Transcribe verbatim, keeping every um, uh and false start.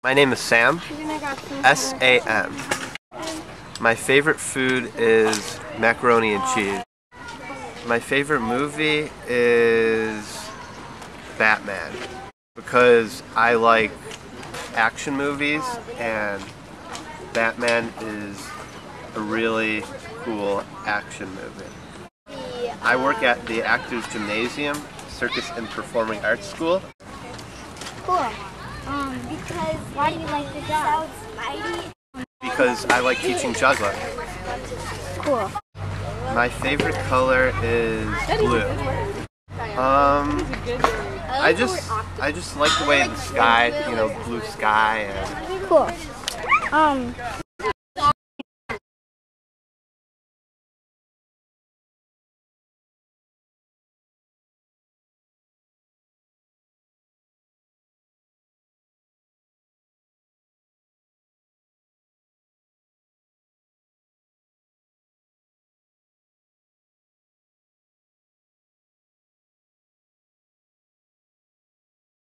My name is Sam, S A M. My favorite food is macaroni and cheese. My favorite movie is Batman because I like action movies and Batman is a really cool action movie. I work at the Actors Gymnasium, Circus and Performing Arts School. Cool. Um, because why do you like the job? Because I like teaching juggling. Cool. My favorite color is blue. Um, I just I just like the way the sky, you know, blue sky and. Cool. Um,